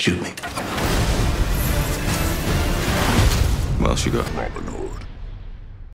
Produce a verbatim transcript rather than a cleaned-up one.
Shoot me. What else you got? Robin Hood.